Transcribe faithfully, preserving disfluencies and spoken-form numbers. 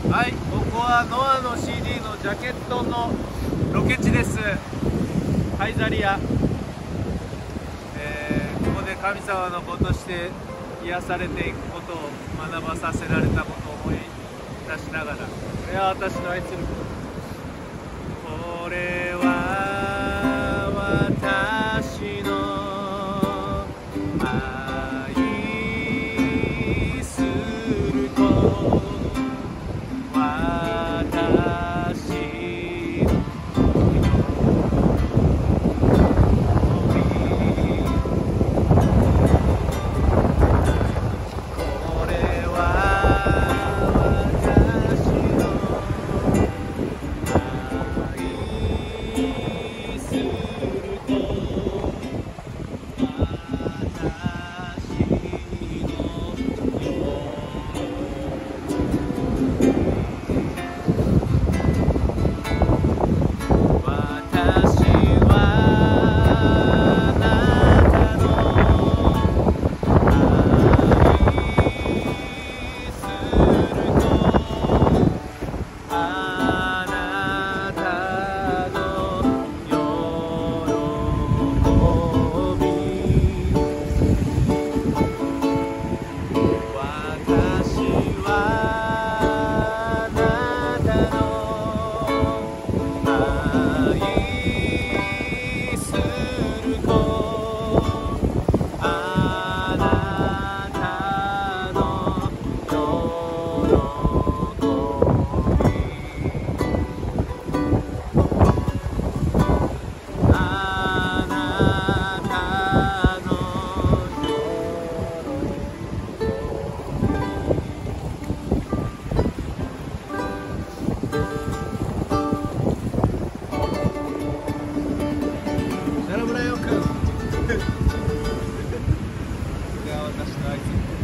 はい、ここはノアの シーディー のジャケットのロケ地です。ハイザリア、えー、ここで神様の子として癒されていくことを学ばさせられたことを思い出しながら、これは私の愛する子、これは私の愛する子、私村よくんが私の愛する